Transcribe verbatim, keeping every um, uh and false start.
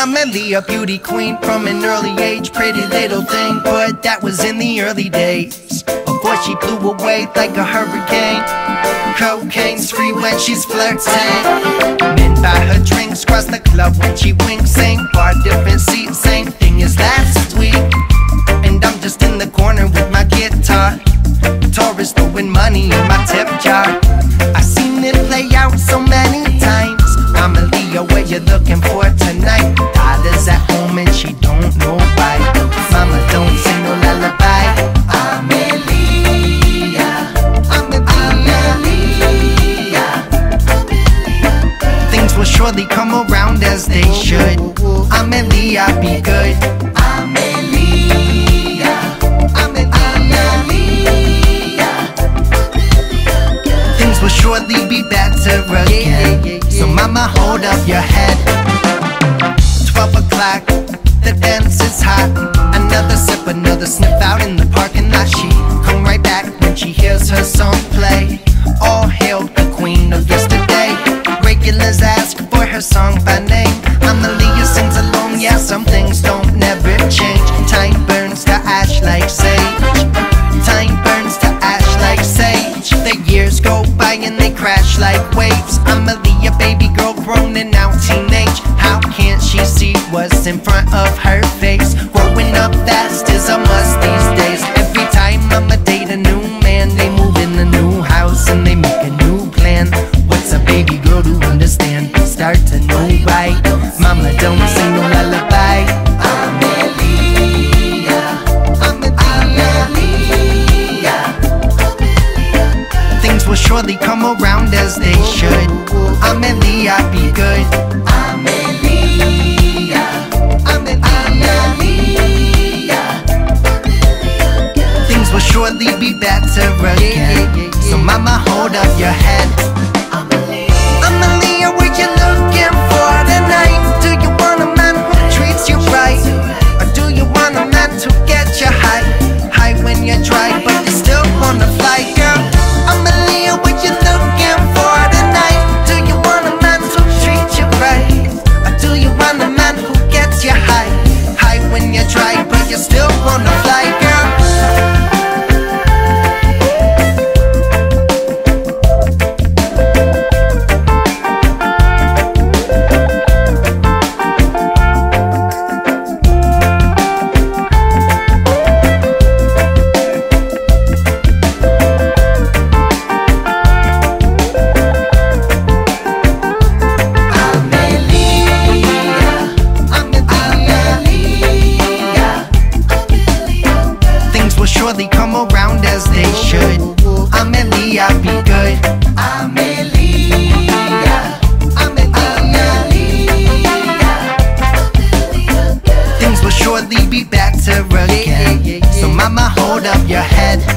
Amalia, beauty queen from an early age, pretty little thing, but that was in the early days, before she blew away like a hurricane. Cocaine's free when she's flirting. Men buy her drinks, cross the club when she winks. Same bar, different seats, same thing as last week. And I'm just in the corner with my guitar, tourists throwing money in my tip jar. I've seen it play out so many times. Amalia, what you looking for tonight? Dollars at home and she don't know why. Mama don't sing no lullaby. Amalia, Amalia, things will surely come around as they should. Amalia, be good. Amalia, Amalia, things will surely be better again. So mama, hold up your head. Twelve o'clock, the dance is hot. Another sip, another sniff out in the parking lot. She come right back when she hears her song play. All hail the queen of yesterday. Regulars ask for her song by name. Amalia sings along, yeah, some things don't never change. Time burns to ash like sage. Time burns to ash like sage. The years go by and they crash like waves. Amalia, baby girl, grown and now teenage. How can't she see what's in front of her face? Growing up fast is a must these days. Every time I'ma date a new man, they move in a new house and they make a new plan. What's a baby girl to understand? Start to know right. Mama don't sing no lullaby. Amalia, Amalia, things will surely come around as they should. Amalia, be good. Amalia, Amalia, things will surely be better again. So mama, hold up your head. Amalia, what you looking for tonight? Do you want a man who treats you right? Or do you want a man to get you high? High when you're dry, but you still wanna fly, girl. Amalia, what you looking for tonight? Do you want a man to treat you right? Or do you want a man who gets you high? High when you're dry, but you still wanna fly, girl. Surely come around as they should. Amalia, be good. Amalia, Amalia, things will surely be better again. So mama, hold up your head.